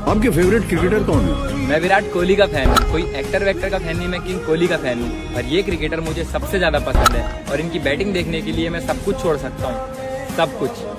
आपके favourite cricketer कौन है? मैं विराट कोहली का फैन हूँ। कोई एक्टर वेक्टर का फैन नहीं, मैं किंग कोहली का फैन हूँ। और ये क्रिकेटर मुझे सबसे ज्यादा पसंद है और इनकी बैटिंग देखने के लिए मैं सब कुछ छोड़ सकता हूँ, सब कुछ।